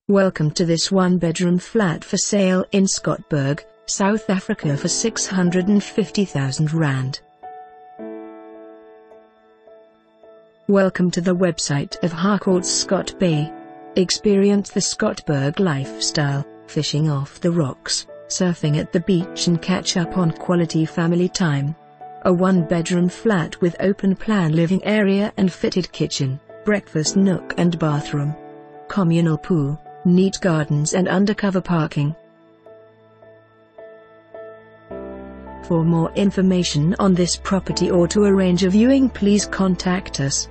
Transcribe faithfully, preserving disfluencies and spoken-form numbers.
Welcome to this one-bedroom flat for sale in Scotberg, South Africa for six hundred fifty thousand rand. Welcome to the website of Harcourts Scott Bay. Experience the Scotberg lifestyle, fishing off the rocks, surfing at the beach and catch up on quality family time. A one-bedroom flat with open-plan living area and fitted kitchen, breakfast nook and bathroom. Communal pool, neat gardens and undercover parking. For more information on this property or to arrange a viewing, please contact us.